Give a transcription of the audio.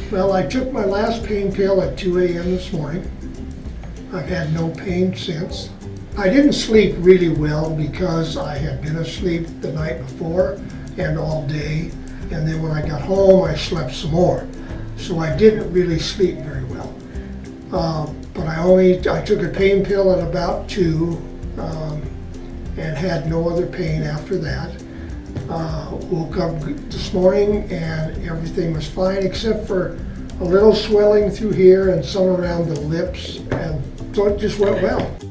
Well, I took my last pain pill at 2 a.m. this morning. I've had no pain since. I didn't sleep really well because I had been asleep the night before and all day. And then when I got home, I slept some more. So I didn't really sleep very well. But I took a pain pill at about 2 and had no other pain after that. Woke up this morning and everything was fine except for a little swelling through here and some around the lips, and so it just went well.